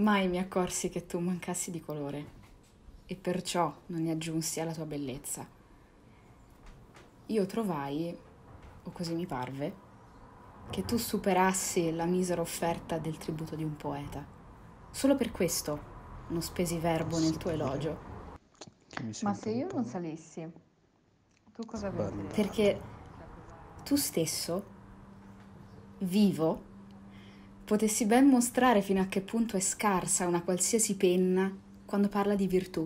Mai mi accorsi che tu mancassi di colore e perciò non ne aggiunsi alla tua bellezza. Io trovai, o così mi parve, che tu superassi la misera offerta del tributo di un poeta. Solo per questo non spesi verbo nel Posso tuo dire elogio, che mi Ma sento se un io non po' salissi, tu cosa penseresti? sbagliato. perché tu stesso, vivo, potessi ben mostrare fino a che punto è scarsa una qualsiasi penna quando parla di virtù,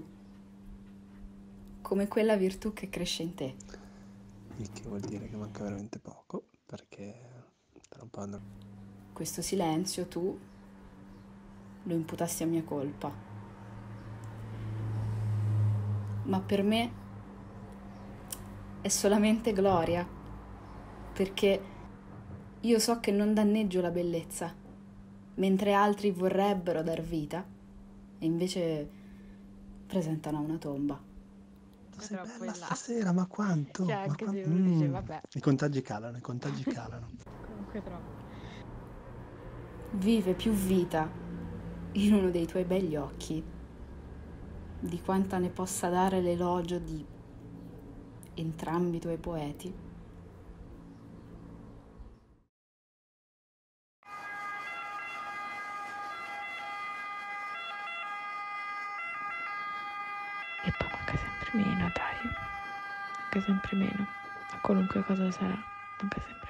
come quella virtù che cresce in te. Il che vuol dire che manca veramente poco, perché tra un po' andrò. Questo silenzio tu lo imputasti a mia colpa, ma per me è solamente gloria, perché io so che non danneggio la bellezza, mentre altri vorrebbero dar vita e invece presentano una tomba. Sei Troppo bella in là. stasera, ma quanto? Cioè, Ma anche se quanto? uno dice, vabbè, I contagi calano, i contagi calano. comunque troppo. Vive più vita in uno dei tuoi begli occhi di quanta ne possa dare l'elogio di entrambi i tuoi poeti. E poi manca sempre meno, dai. Manca sempre meno. A qualunque cosa sarà, manca sempre